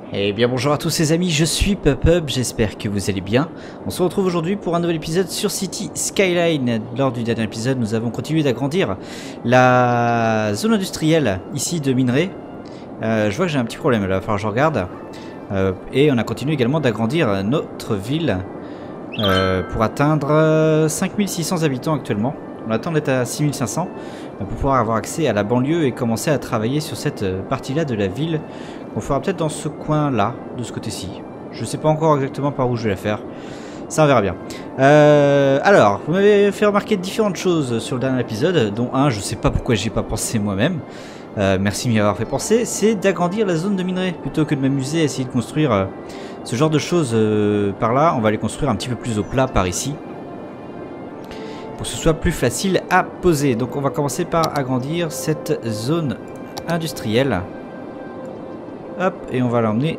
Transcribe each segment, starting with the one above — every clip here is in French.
Eh bien bonjour à tous ces amis, je suis PupUp, j'espère que vous allez bien. On se retrouve aujourd'hui pour un nouvel épisode sur City Skyline. Lors du dernier épisode, nous avons continué d'agrandir la zone industrielle ici de minerai. Je vois que j'ai un petit problème là, il va falloir que je regarde. Et on a continué également d'agrandir notre ville pour atteindre 5600 habitants actuellement. On attend d'être à 6500 pour pouvoir avoir accès à la banlieue et commencer à travailler sur cette partie-là de la ville. On fera peut-être dans ce coin-là, de ce côté-ci. Je ne sais pas encore exactement par où je vais la faire. Ça, on verra bien. Alors, vous m'avez fait remarquer différentes choses sur le dernier épisode, dont un, je ne sais pas pourquoi j'y ai pas pensé moi-même. Merci de m'y avoir fait penser. C'est d'agrandir la zone de minerai. Plutôt que de m'amuser à essayer de construire ce genre de choses par là, on va les construire un petit peu plus au plat par ici. Pour que ce soit plus facile à poser. Donc on va commencer par agrandir cette zone industrielle. Hop, et on va l'emmener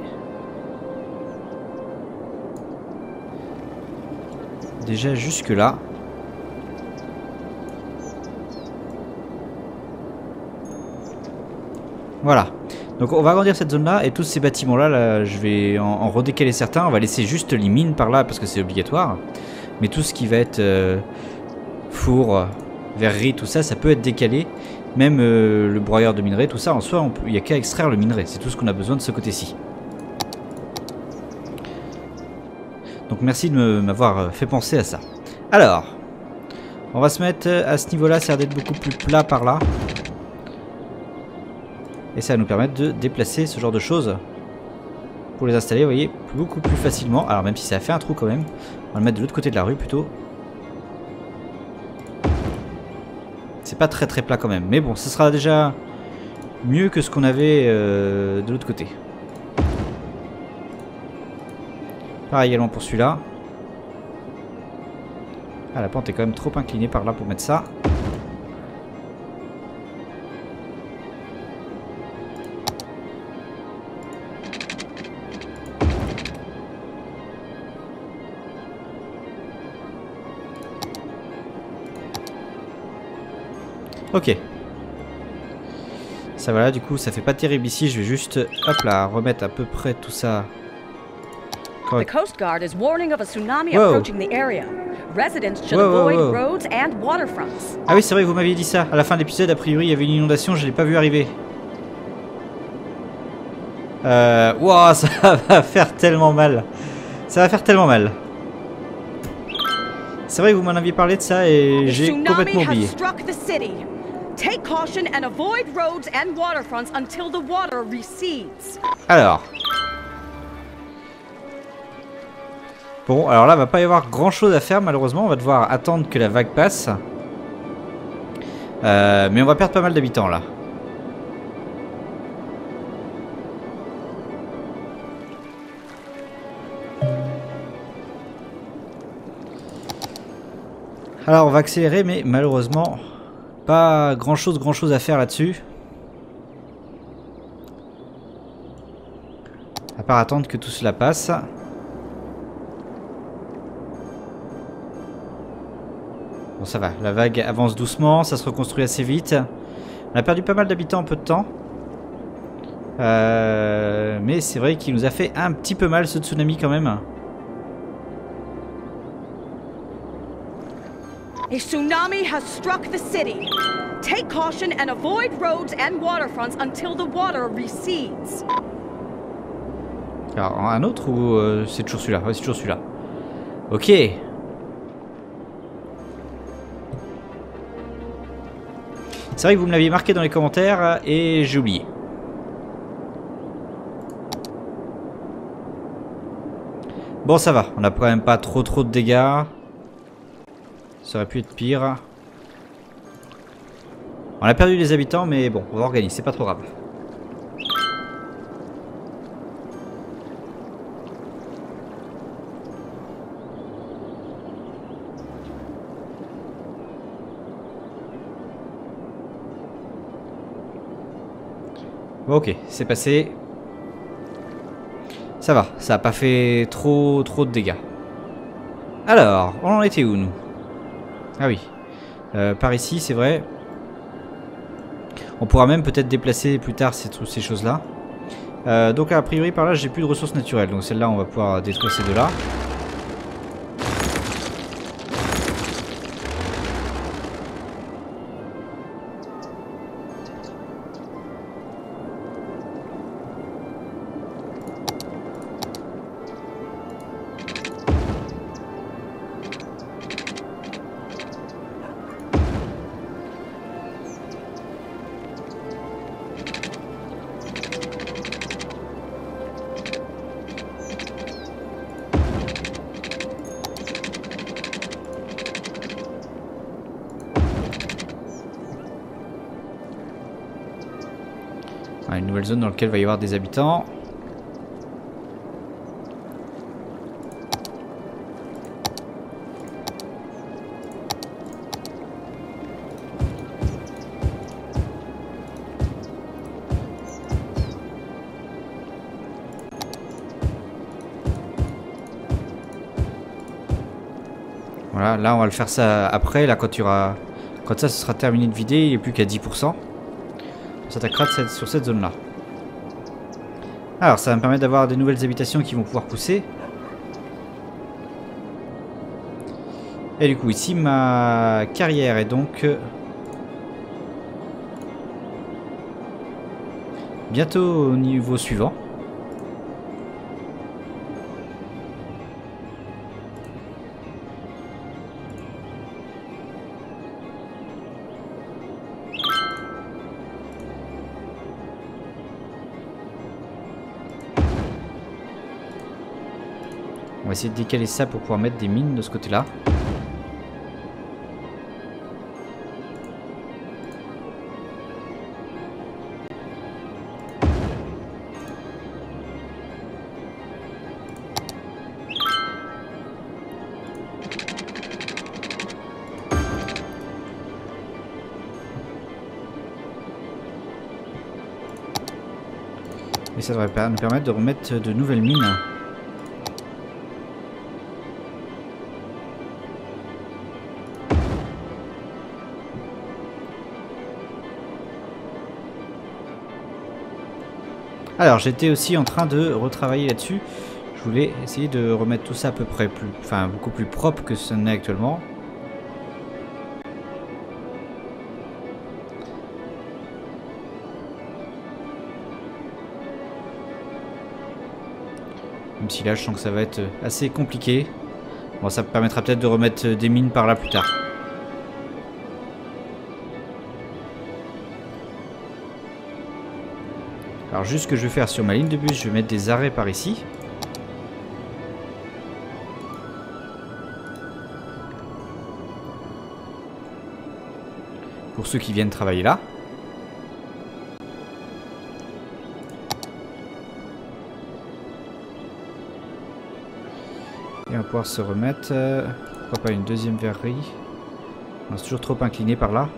déjà jusque là. Voilà. Donc on va agrandir cette zone là et tous ces bâtiments là, je vais en redécaler certains. On va laisser juste les mines par là parce que c'est obligatoire. Mais tout ce qui va être four, verrerie, tout ça, ça peut être décalé. Même le broyeur de minerai, tout ça, en soi, il n'y a qu'à extraire le minerai. C'est tout ce qu'on a besoin de ce côté-ci. Donc merci de m'avoir fait penser à ça. Alors, on va se mettre à ce niveau-là, ça a l'air d'être beaucoup plus plat par là. Et ça va nous permettre de déplacer ce genre de choses. Pour les installer, vous voyez, beaucoup plus facilement. Alors même si ça a fait un trou quand même, on va le mettre de l'autre côté de la rue plutôt. C'est pas très plat quand même, mais bon, ce sera déjà mieux que ce qu'on avait de l'autre côté. Pareil également pour celui-là. Ah, la pente est quand même trop inclinée par là pour mettre ça. Ok. Ça va là, du coup, ça fait pas terrible ici. Je vais juste, hop là, remettre à peu près tout ça. The Coast Guard is warning of a tsunami approaching the area. Residents should avoid roads and waterfronts. Ah oui, c'est vrai que vous m'aviez dit ça. À la fin de l'épisode, a priori, il y avait une inondation, je l'ai pas vu arriver. Wow, ça va faire tellement mal. Ça va faire tellement mal. C'est vrai que vous m'en aviez parlé de ça et j'ai complètement oublié. Take caution and avoid roads and waterfronts until the water recedes. Alors. Bon, alors là, il va pas y avoir grand chose à faire malheureusement. On va devoir attendre que la vague passe. Mais on va perdre pas mal d'habitants là. Alors on va accélérer, mais malheureusement pas grand chose à faire là-dessus. À part attendre que tout cela passe. Bon, ça va, la vague avance doucement, ça se reconstruit assez vite. On a perdu pas mal d'habitants en peu de temps. Mais c'est vrai qu'il nous a fait un petit peu mal ce tsunami quand même. A tsunami has struck the city. Take caution and avoid roads and waterfronts until the water recedes. Alors, un autre ou c'est toujours celui-là? Ouais, c'est toujours celui-là. Ok. C'est vrai que vous me l'aviez marqué dans les commentaires et j'ai oublié. Bon, ça va. On n'a quand même pas trop de dégâts. Ça aurait pu être pire. On a perdu les habitants, mais bon, on va organiser, c'est pas trop grave. Bon, ok, c'est passé. Ça va, ça a pas fait trop de dégâts. Alors, on en était où nous? Ah oui, par ici c'est vrai. On pourra même peut-être déplacer plus tard ces choses-là. Donc a priori par là j'ai plus de ressources naturelles. Donc celle-là on va pouvoir détruire ces deux-là. Une nouvelle zone dans laquelle il va y avoir des habitants. Voilà, là on va le faire ça après, là quand ça ce sera terminé de vider, il n'est plus qu'à 10%. On s'attaquera sur cette zone là. Alors ça va me permettre d'avoir des nouvelles habitations qui vont pouvoir pousser. Et du coup ici ma carrière est donc bientôt au niveau suivant. On va essayer de décaler ça pour pouvoir mettre des mines de ce côté-là. Et ça devrait nous permettre de remettre de nouvelles mines. Alors j'étais aussi en train de retravailler là-dessus. Je voulais essayer de remettre tout ça à peu près beaucoup plus propre que ce n'est actuellement. Même si là je sens que ça va être assez compliqué. Bon, ça me permettra peut-être de remettre des mines par là plus tard. Alors juste ce que je vais faire sur ma ligne de bus, je vais mettre des arrêts par ici. Pour ceux qui viennent travailler là. Et on va pouvoir se remettre, pourquoi pas une deuxième verrerie. C'est toujours trop incliné par là.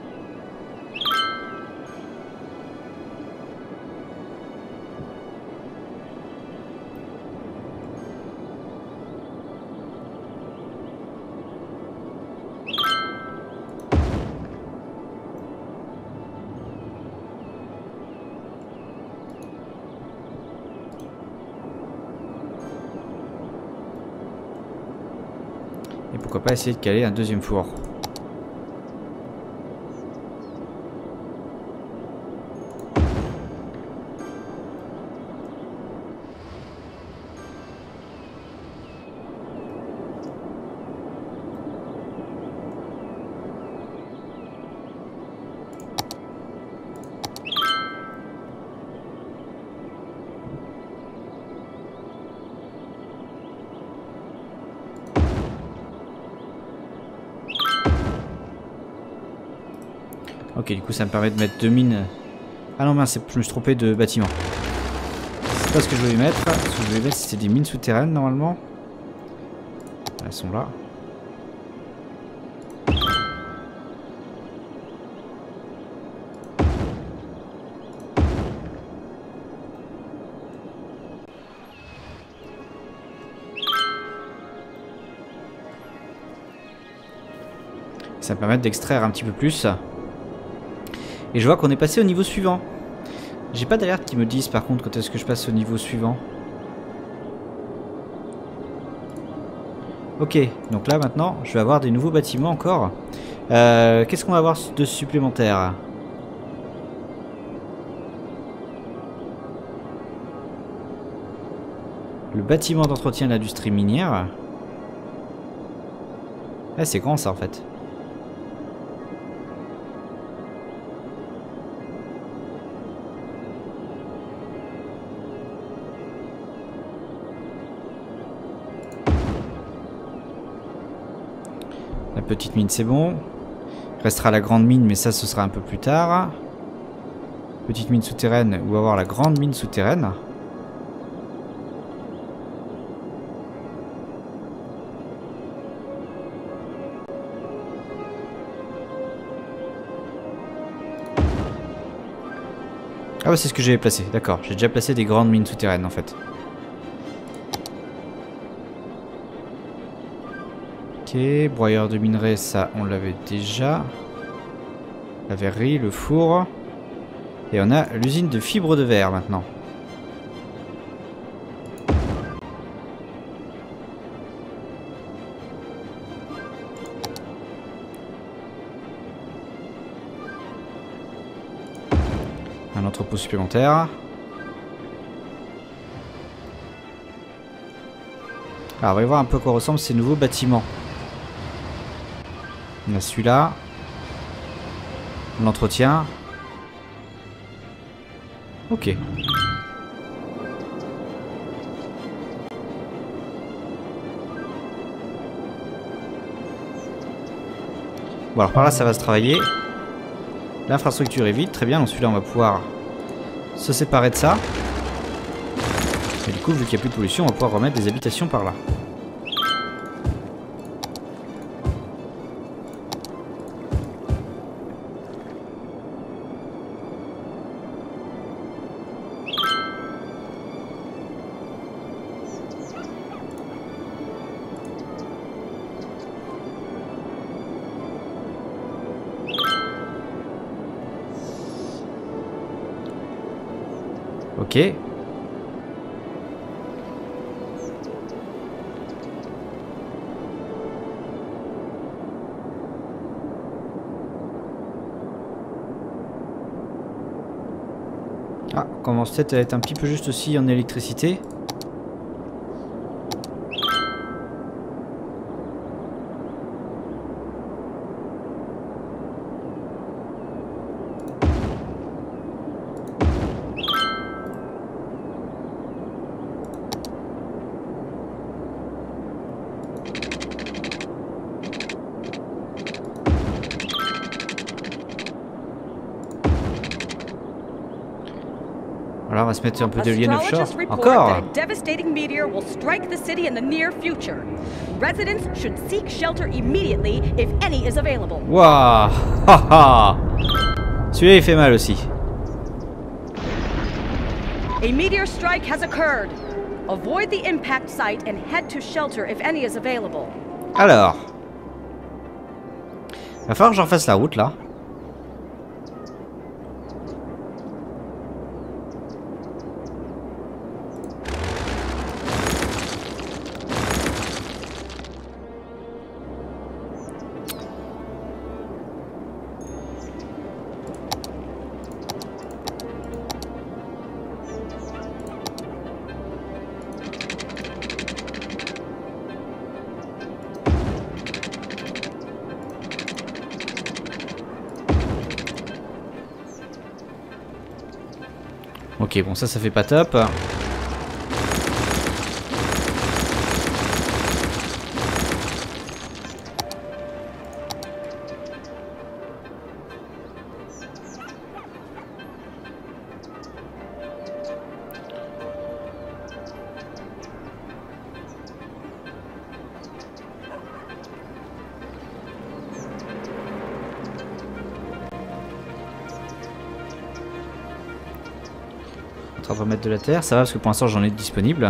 Et pourquoi pas essayer de caler un deuxième four. Ok, du coup ça me permet de mettre deux mines. Ah non mince, je me suis trompé de bâtiment. C'est pas ce que je voulais mettre. Ce que je voulais mettre c'était des mines souterraines normalement. Elles sont là. Ça me permet d'extraire un petit peu plus. Et je vois qu'on est passé au niveau suivant. J'ai pas d'alerte qui me disent par contre quand est-ce que je passe au niveau suivant. Ok, donc là maintenant je vais avoir des nouveaux bâtiments encore. Qu'est-ce qu'on va avoir de supplémentaire? Le bâtiment d'entretien de l'industrie minière. Ah, c'est grand ça en fait. La petite mine c'est bon. Il restera la grande mine mais ça ce sera un peu plus tard. Petite mine souterraine ou avoir la grande mine souterraine. Ah ouais, c'est ce que j'avais placé, d'accord. J'ai déjà placé des grandes mines souterraines en fait. Ok, broyeur de minerais, ça on l'avait déjà. La verrerie, le four. Et on a l'usine de fibres de verre maintenant. Un entrepôt supplémentaire. Alors, on va y voir un peu à quoi ressemblent ces nouveaux bâtiments. On a celui-là. L'entretien. Ok. Bon, alors par là, ça va se travailler. L'infrastructure est vide, très bien. Donc celui-là, on va pouvoir se séparer de ça. Et du coup, vu qu'il n'y a plus de pollution, on va pouvoir remettre des habitations par là. Ok. Ah, on commence peut-être à être un petit peu juste aussi en électricité. Voilà, on va se mettre un peu d'éoliennes offshore. Encore. A devastating meteor will strike the city in the near future. Residents should seek shelter immediately if any is available. Waouh. Celui-là il fait mal aussi. A meteor strike has occurred. Avoid the impact site and head to shelter if any is available. Alors. Va falloir que j'en fasse la route là. Ok, bon ça fait pas top. On va remettre de la terre, ça va parce que pour l'instant j'en ai disponible.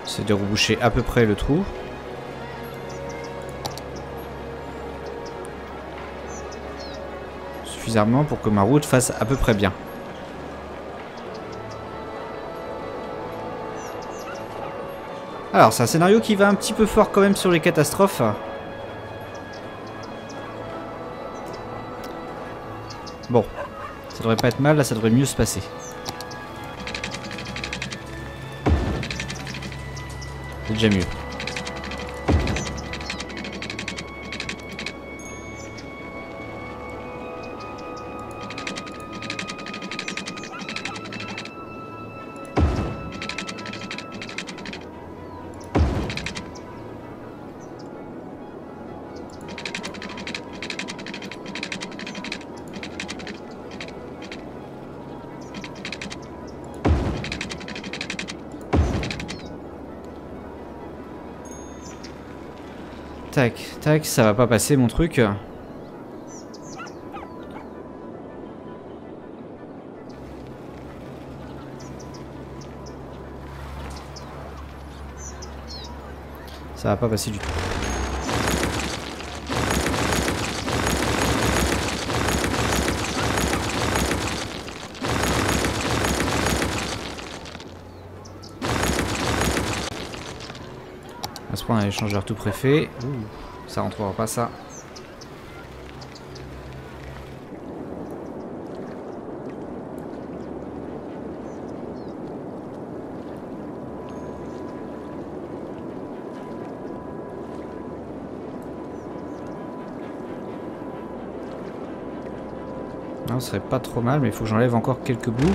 C'est de reboucher à peu près le trou. Suffisamment pour que ma route fasse à peu près bien. Alors c'est un scénario qui va un petit peu fort quand même sur les catastrophes. Bon, ça devrait pas être mal, là ça devrait mieux se passer. C'est déjà mieux. Tac, tac, ça va pas passer mon truc. Ça va pas passer du tout. À ce point on a l'échangeur tout préfet. Ouh, ça rentrera pas ça. Non, ce serait pas trop mal, mais il faut que j'enlève encore quelques bouts.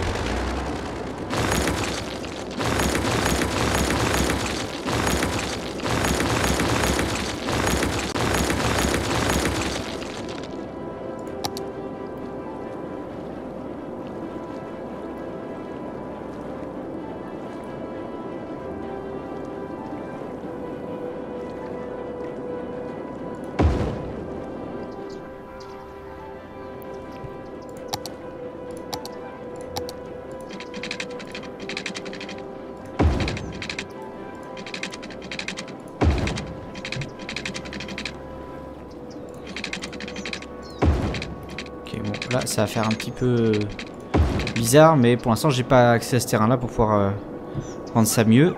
Là, ça va faire un petit peu bizarre, mais pour l'instant, j'ai pas accès à ce terrain-là pour pouvoir rendre ça mieux.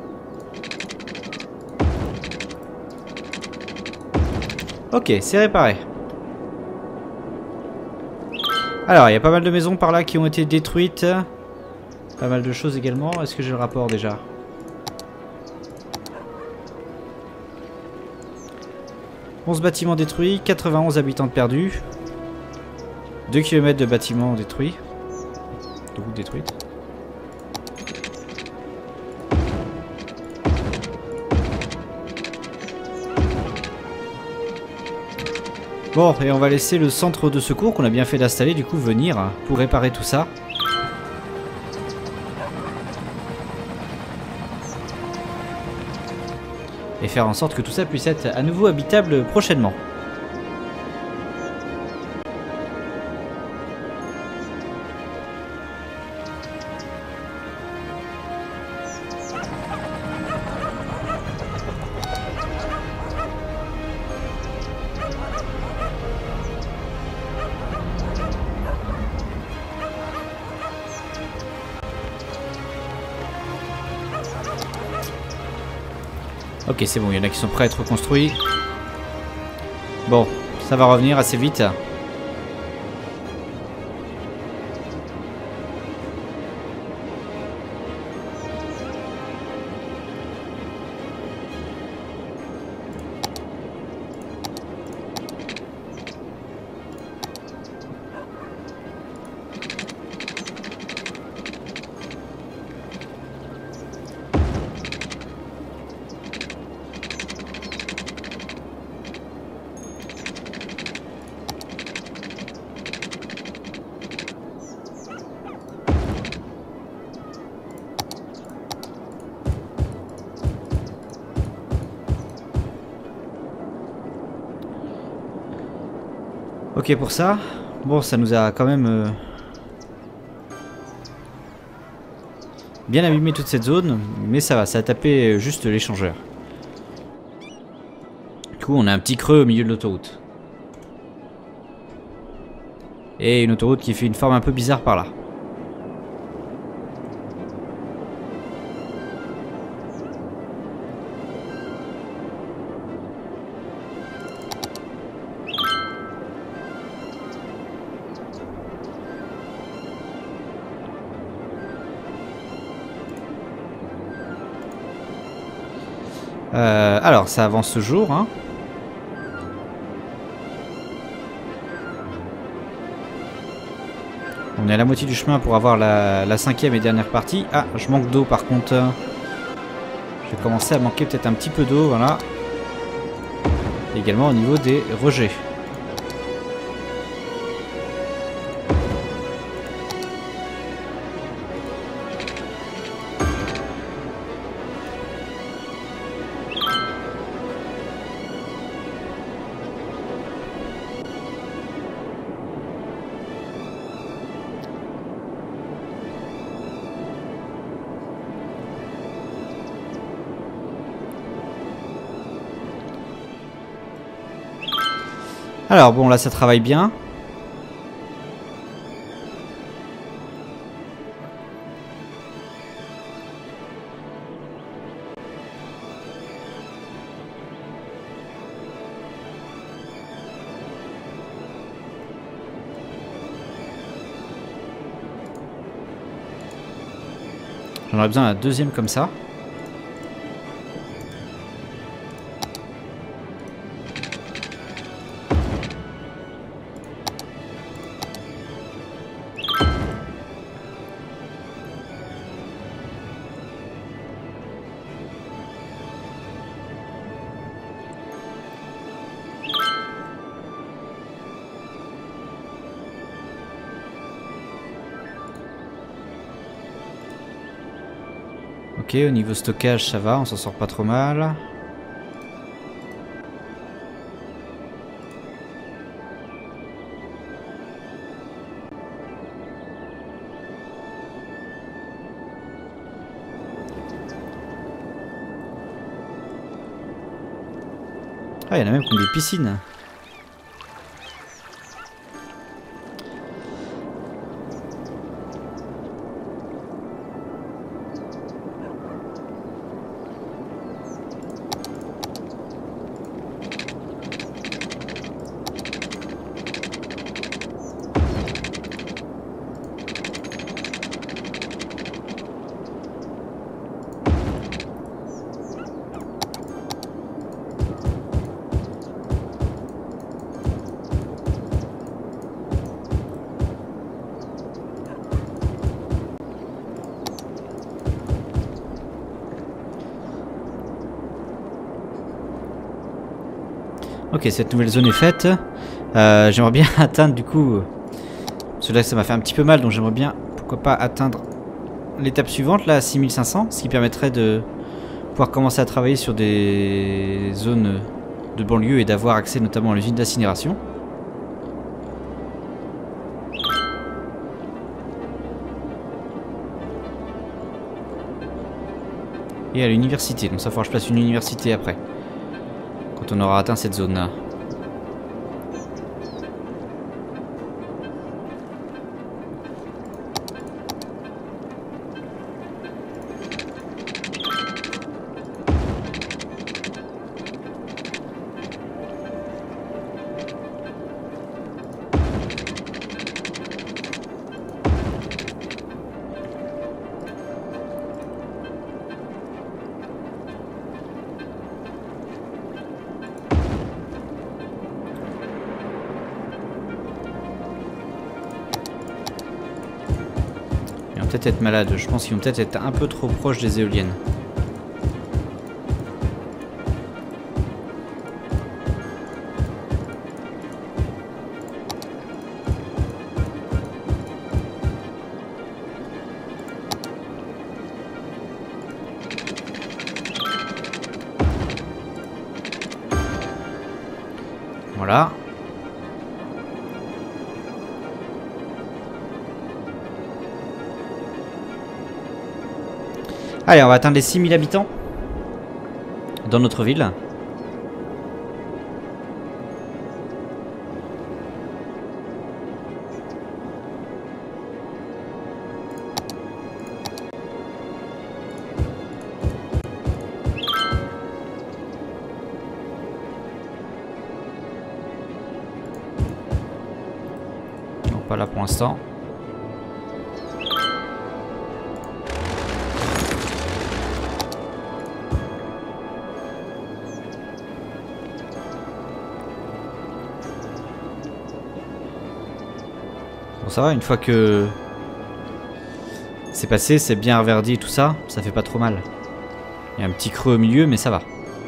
Ok, c'est réparé. Alors, il y a pas mal de maisons par là qui ont été détruites. Pas mal de choses également. Est-ce que j'ai le rapport déjà ? 11 bâtiments détruits, 91 habitants perdus. 2 km de bâtiments détruits. De routes détruites. Bon, et on va laisser le centre de secours qu'on a bien fait d'installer, du coup, venir pour réparer tout ça. Et faire en sorte que tout ça puisse être à nouveau habitable prochainement. Ok, c'est bon, il y en a qui sont prêts à être reconstruits. Bon, ça va revenir assez vite. Ok pour ça. Bon, ça nous a quand même bien abîmé toute cette zone, mais ça va, ça a tapé juste l'échangeur. Du coup, on a un petit creux au milieu de l'autoroute. Et une autoroute qui fait une forme un peu bizarre par là. Alors, ça avance toujours, hein. On est à la moitié du chemin pour avoir la cinquième et dernière partie. Ah, je manque d'eau par contre. Je vais commencer à manquer peut-être un petit peu d'eau, voilà. Également au niveau des rejets. Alors bon, là ça travaille bien. J'en aurais besoin d'un deuxième comme ça. Ok, au niveau stockage ça va, on s'en sort pas trop mal. Ah, il y en a même qui ont des piscines. Ok, cette nouvelle zone est faite. J'aimerais bien atteindre du coup... Parce que là ça m'a fait un petit peu mal, donc j'aimerais bien, pourquoi pas, atteindre l'étape suivante, là à 6500. Ce qui permettrait de pouvoir commencer à travailler sur des zones de banlieue et d'avoir accès notamment à l'usine d'incinération. Et à l'université, donc ça faudra que je place une université après. Quand on aura atteint cette zone-là. Peut-être être malade, je pense qu'ils vont peut-être être un peu trop proches des éoliennes. Voilà. Allez, on va atteindre les 6000 habitants dans notre ville. Non, pas là pour l'instant. Bon, ça va, une fois que c'est passé, c'est bien reverdi et tout ça, ça fait pas trop mal. Il y a un petit creux au milieu, mais ça va.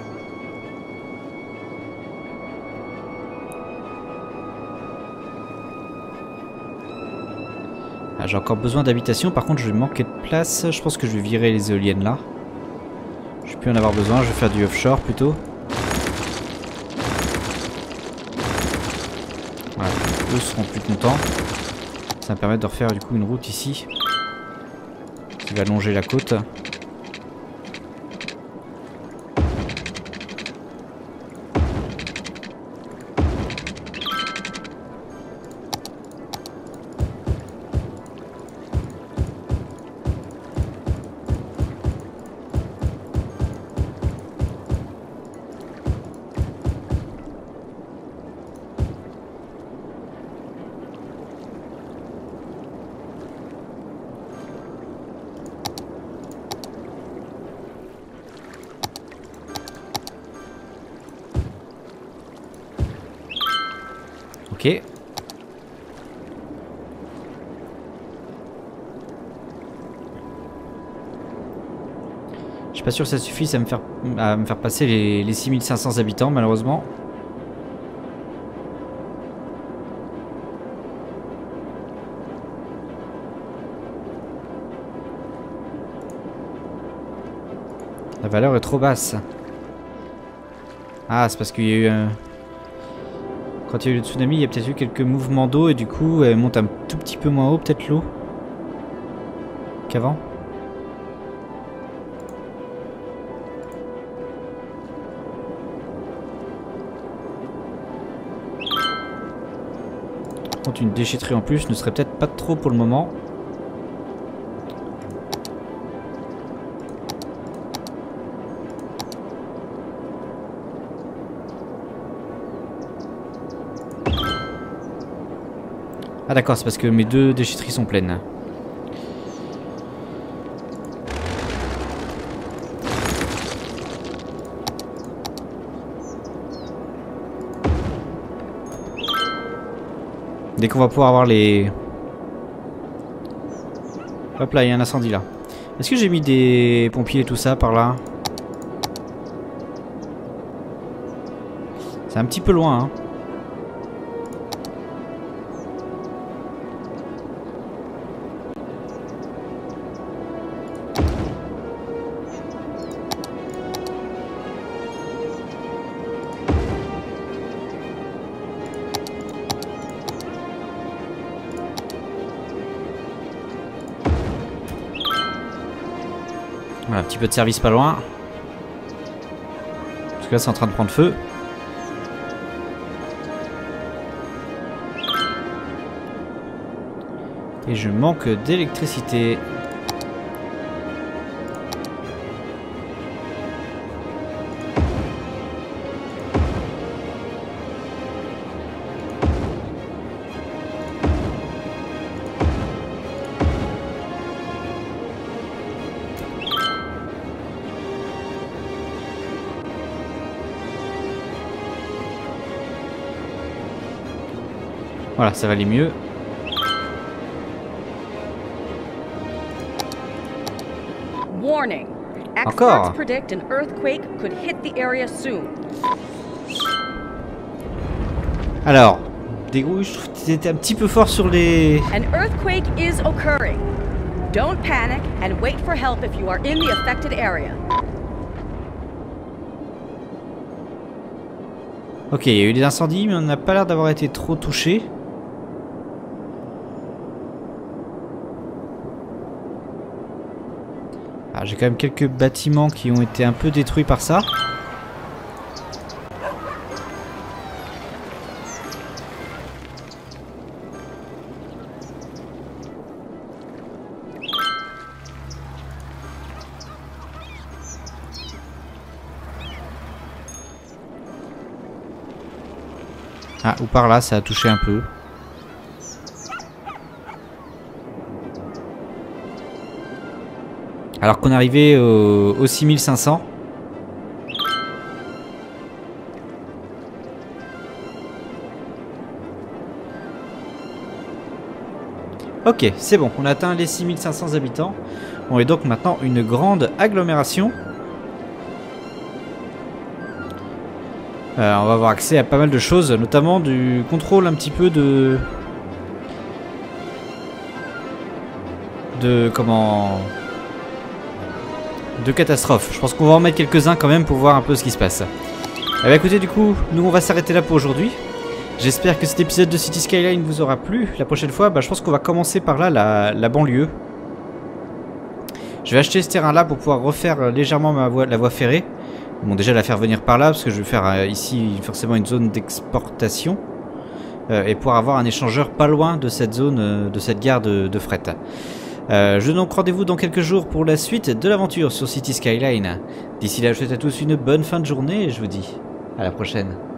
Ah, j'ai encore besoin d'habitation, par contre je vais manquer de place. Je pense que je vais virer les éoliennes là. Je vais plus en avoir besoin, je vais faire du offshore plutôt. Voilà, eux seront plus contents. Ça va me permettre de refaire du coup une route ici qui va longer la côte. Ok. Je suis pas sûr que ça suffise à me faire passer les 6500 habitants malheureusement. La valeur est trop basse. Ah, c'est parce qu'il y a eu un... Quand il y a eu le tsunami, il y a peut-être eu quelques mouvements d'eau et du coup, elle monte un tout petit peu moins haut, peut-être l'eau qu'avant. Par contre, une déchetterie en plus ne serait peut-être pas trop pour le moment. Ah d'accord, c'est parce que mes deux déchetteries sont pleines. Dès qu'on va pouvoir avoir les... Hop là, il y a un incendie là. Est-ce que j'ai mis des pompiers et tout ça par là? C'est un petit peu loin, hein. Voilà, un petit peu de service pas loin. Parce que là c'est en train de prendre feu. Et je manque d'électricité. Voilà, ça va aller mieux. Warning. Encore. Experts predict an earthquake could hit the area soon. Alors, Dégrouille, je trouve que t'étais un petit peu fort sur les... An earthquake is occurring. Don't panic and wait for help if you are in the affected area. Ok, il y a eu des incendies, mais on n'a pas l'air d'avoir été trop touché. Ah, j'ai quand même quelques bâtiments qui ont été un peu détruits par ça. Ah, ou par là, ça a touché un peu. Alors qu'on est arrivé au 6500. Ok, c'est bon, on a atteint les 6500 habitants. On est donc maintenant une grande agglomération. On va avoir accès à pas mal de choses, notamment du contrôle un petit peu de catastrophes. Je pense qu'on va en mettre quelques-uns quand même pour voir un peu ce qui se passe. Eh bien, écoutez, du coup, nous on va s'arrêter là pour aujourd'hui. J'espère que cet épisode de City Skyline vous aura plu. La prochaine fois, je pense qu'on va commencer par là, la banlieue. Je vais acheter ce terrain-là pour pouvoir refaire légèrement la voie ferrée. Bon, déjà la faire venir par là, parce que je vais faire ici forcément une zone d'exportation. Et pouvoir avoir un échangeur pas loin de cette zone, de cette gare de fret. Je vous donne donc rendez-vous dans quelques jours pour la suite de l'aventure sur City Skyline. D'ici là, je vous souhaite à tous une bonne fin de journée et je vous dis à la prochaine.